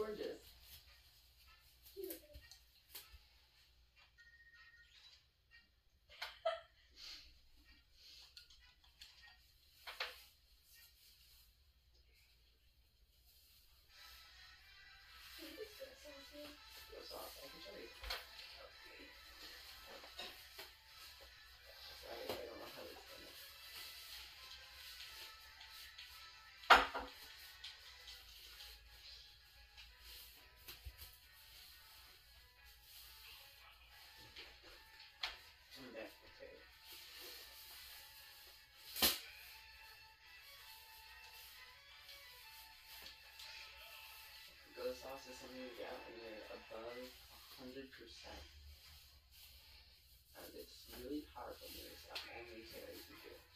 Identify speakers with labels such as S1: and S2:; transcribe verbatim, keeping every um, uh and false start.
S1: gorgeous. Your sauce, I can show you. Sorry, I don't know how it's done. Okay, okay. Ghost sauce is something you get when you're above one hundred percent. And it's really powerful when it's got only carries you do.